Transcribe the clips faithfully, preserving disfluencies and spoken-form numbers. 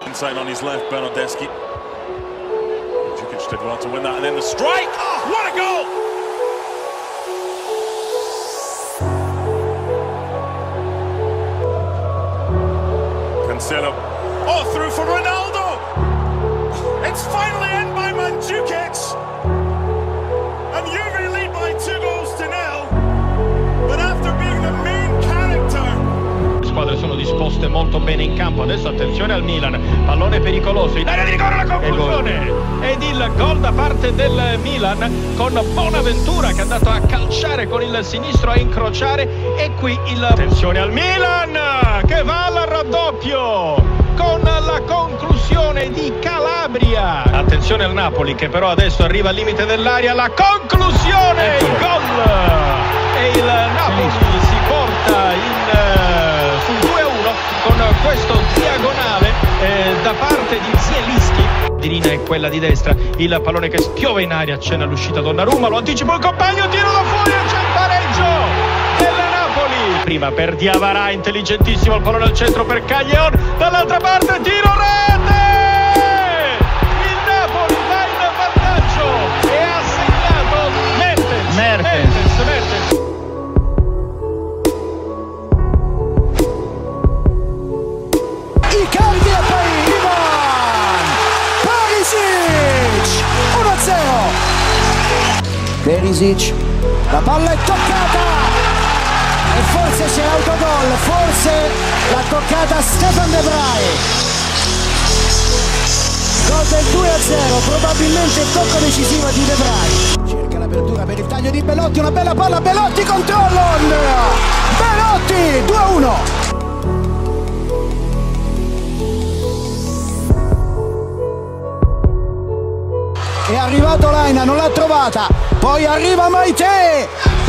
Inside on his left, Bernardeschi. Djukic did well to win that, and then the strike! Oh, what a goal! Cancelo. Oh, through for Ronaldo! It's finally end by Mandzukic! And Juve lead by two goals to nil. But after being the main character... Le squadre sono disposte molto bene in campo. Adesso attenzione al Milan, pallone pericoloso in area di rigore, la conclusione ed il gol da parte del Milan con Bonaventura che è andato a calciare con il sinistro, a incrociare, e qui il attenzione al Milan che va al raddoppio con la conclusione di Calabria. Attenzione al Napoli che però adesso arriva al limite dell'area, la conclusione, il gol, e il Napoli si porta in uh, sul due a uno con questo diagonale eh, da parte di Zielinski. Dirina è quella di destra, il pallone che spiove in aria, c'è l'uscita Donnarumma, lo anticipa il compagno, tiro da fuori e c'è il pareggio del Napoli. Prima per Diawara, intelligentissimo, il pallone al centro per Caglion, dall'altra parte tiro, rete! Il Napoli va in vantaggio e ha segnato Mertens. Mertens, Mertens. Icardi e poi Ivan Perisic, uno a zero. Perisic, la palla è toccata e forse c'è autogol, forse l'ha toccata Stefan De Vrij. Gol del due a zero, probabilmente il tocco decisivo di De Vrij. Cerca l'apertura per il taglio di Belotti, una bella palla, Belotti controllo, Belotti, due a uno. È arrivato Laina, non l'ha trovata, poi arriva Maite,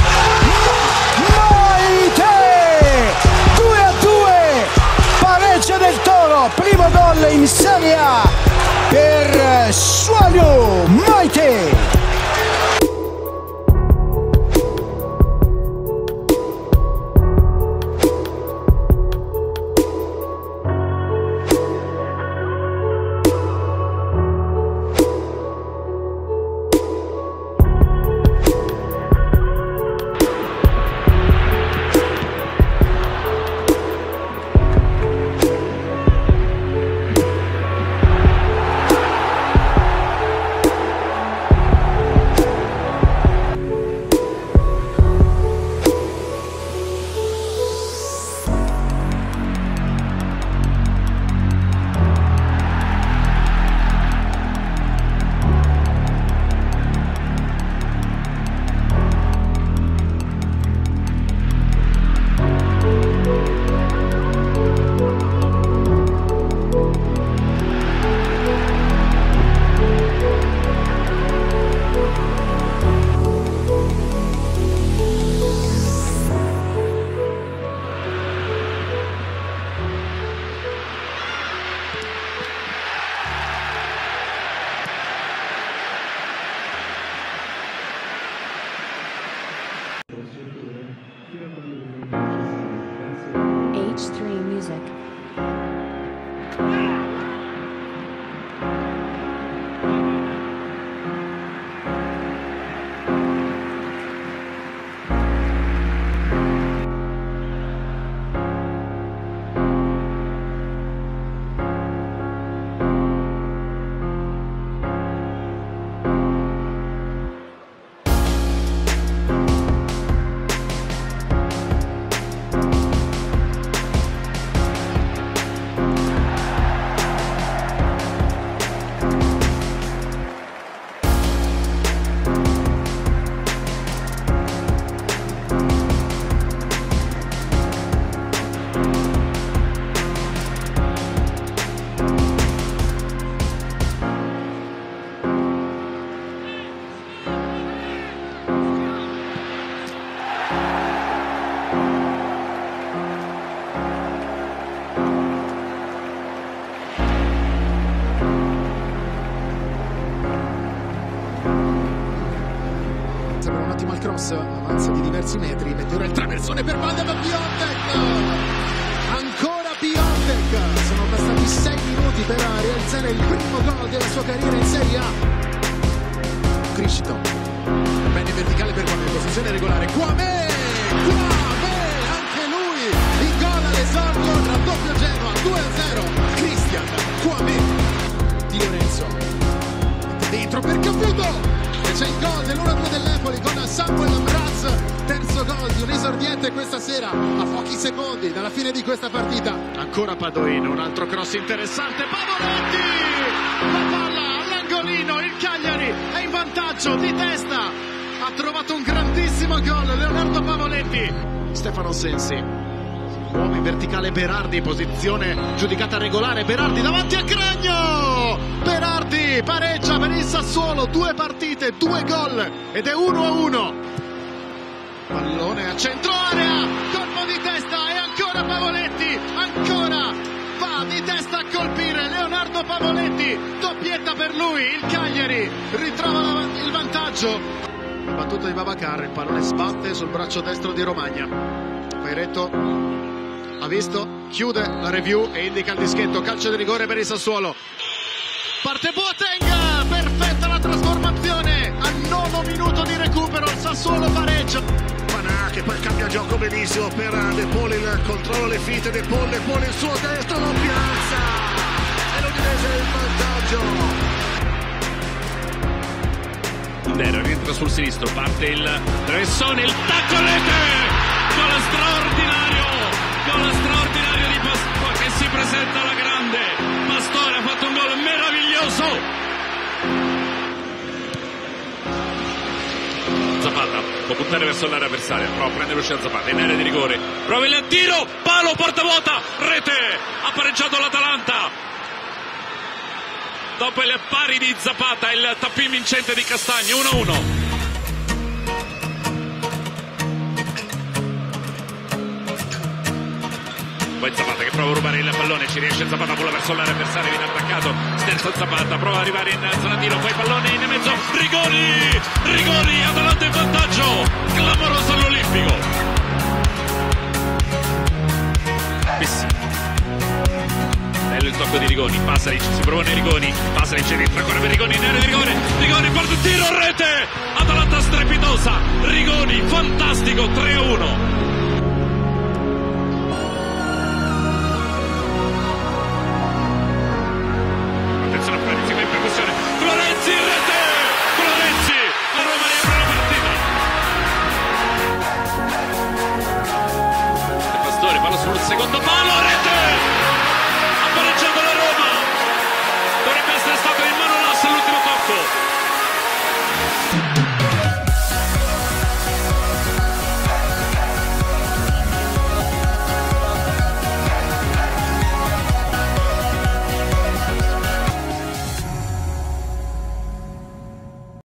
Maite, due a due, pareggio del Toro, primo gol in Serie A per Suaglio Maite. H three Music. cross, avanza di diversi metri, mette ora il traversone per Van de Ven, Piontek, ancora Piontek, sono bastati sei minuti per realizzare il primo gol della sua carriera in Serie A. Criscito, bene verticale per Quame, posizione regolare, Quame, Quame, anche lui in gol all'esordio, raddoppio Genoa, due a zero, Cristian Quame, Di Lorenzo, dentro per Caputo, e c'è il gol dell'uno a due dell'Empoli con Samuel Amraz, terzo gol di un esordiente questa sera, a pochi secondi dalla fine di questa partita. Ancora Padoino, un altro cross interessante, Pavoletti, la palla all'angolino, il Cagliari è in vantaggio di testa, ha trovato un grandissimo gol Leonardo Pavoletti. Stefano Sensi, uomo in verticale Berardi, posizione giudicata regolare, Berardi davanti a Cragno, Berardi pareggia per il Sassuolo, due partite, due gol ed è uno a uno. Pallone a centro area, colpo di testa e ancora Pavoletti, ancora va di testa a colpire Leonardo Pavoletti, doppietta per lui, il Cagliari ritrova la, il vantaggio. Battuta di Babacar, il pallone sbatte sul braccio destro di Romagna, Pairetto ha visto, chiude la review e indica il dischetto, calcio di rigore per il Sassuolo. Parte Boateng, perfetta la trasformazione, al nono minuto di recupero il Sassuolo pareggia. Panà che poi cambia gioco benissimo per De Paul, il controllo alle finte, De Paul, De Paul il suo destro, lo piazza e l'Udinese è in vantaggio. Ndera rientra sul sinistro, parte il traversone, il tacco a rete, gol straordinario, gol straordinario di Pastore che si presenta alla grande. Pastore ha fatto un gol meraviglioso. Zapata può buttare verso l'area avversaria, prova a prendere uscita Zapata in area di rigore, prova il tiro, palo, porta vuota, rete, ha pareggiato l'Atalanta. Dopo il pari di Zapata, il tappin vincente di Castagni, uno a uno. Poi Zapata che prova a rubare il pallone, ci riesce Zapata, vola verso l'area avversaria, viene attaccato, sterzo Zapata, prova ad arrivare in zona tiro, poi pallone in mezzo, Rigoni, Rigoni, Atalanta in vantaggio, clamoroso all'Olimpico. Messi. Bello il tocco di Rigoni, Pasalic, si propone Rigoni, Pasalic entra ancora per Rigoni in area di rigore, Rigoni porta il tiro, rete, Atalanta strepitosa, Rigoni, fantastico, tre a uno. Florenzi, rete! Florenzi! La Roma riapre la partita. De Pastore, palla sul secondo palo, rete! Ha pareggiato